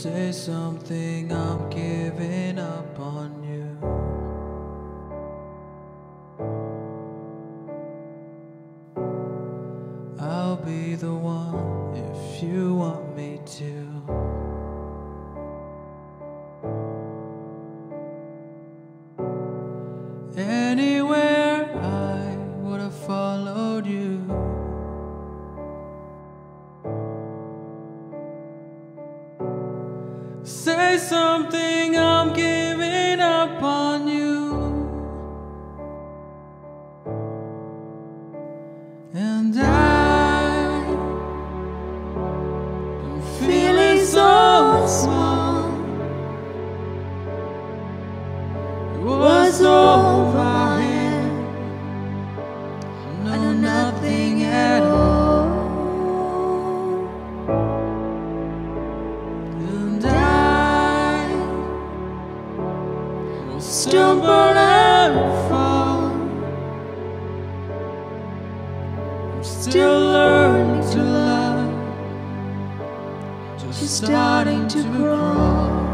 say something, I'm giving up on you. I'll be the one if you want me to. Anywhere I would have followed you. Say something, I'm giving up on you. And I'm feeling so small. It was overhead. I know nothing at all. And I will stumble and fall. I'm still learning to love, just starting to crawl.